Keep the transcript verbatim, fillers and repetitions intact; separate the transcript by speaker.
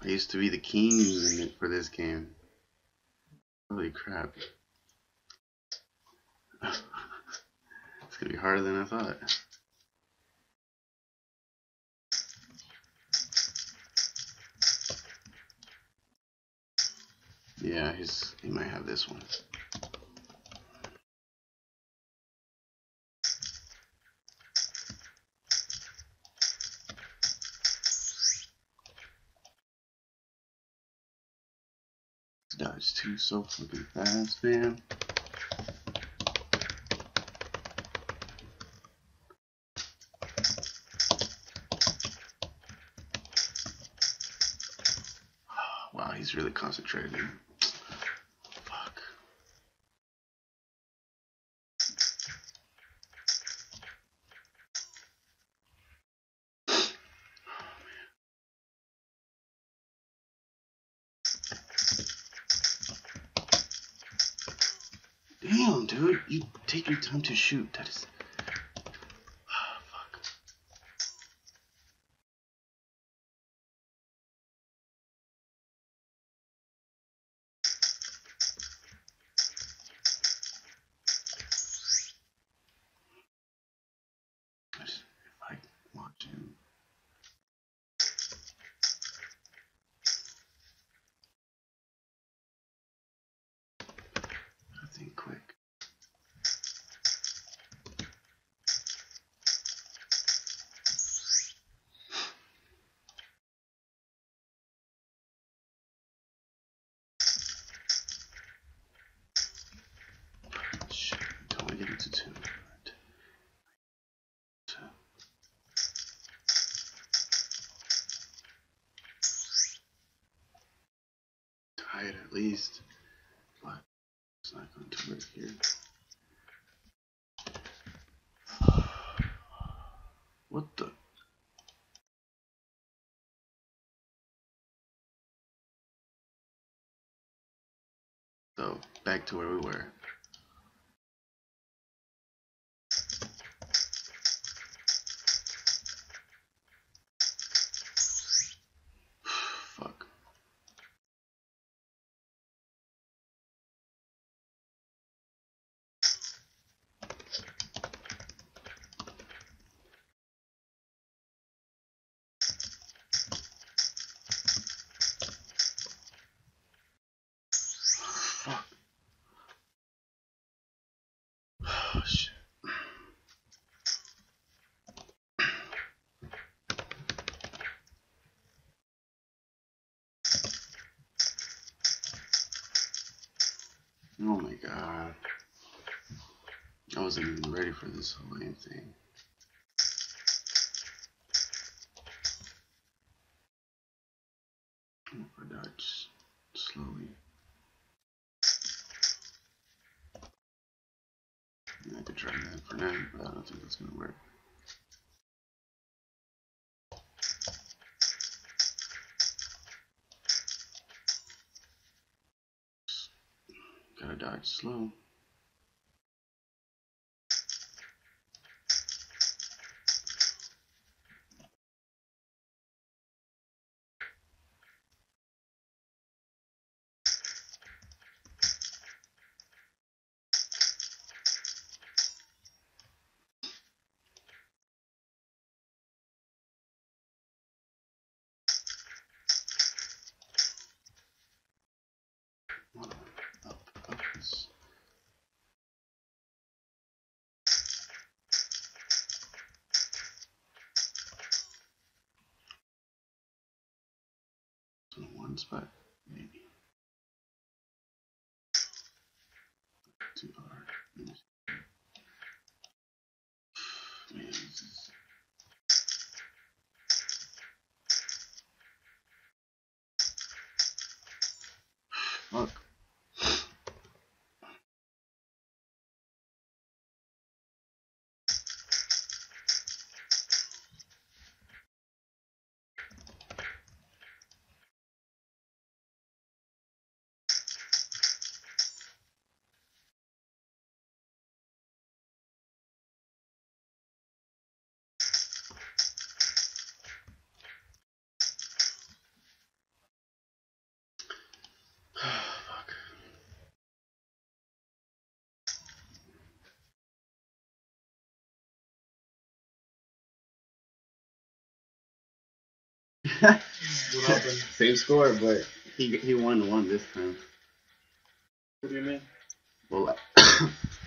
Speaker 1: I used to be the king in it for this game. Holy crap. It's gonna be harder than I thought. Yeah, he's he might have this one. Dodge two so fucking fast, man. Wow, he's really concentrating. Fuck. Damn, dude, you take your time to shoot. That is. Oh, fuck. If I want to. I think quick. Shit, don't want to get into two. Right. Two. Tie it at least. But it's not going to work here. What the? So, back to where we were. Fuck. Fuck. Oh, shit. Oh my god. I wasn't even ready for this whole damn thing. I dodge slowly. I could try that for now, but I don't think that's gonna work. Gotta dodge slow. Up, up this. So one spot, maybe. Too hard. Man, this is. Fuck.
Speaker 2: What happened?
Speaker 1: Same score, but he he won one this time.
Speaker 2: What do you mean?
Speaker 1: Well,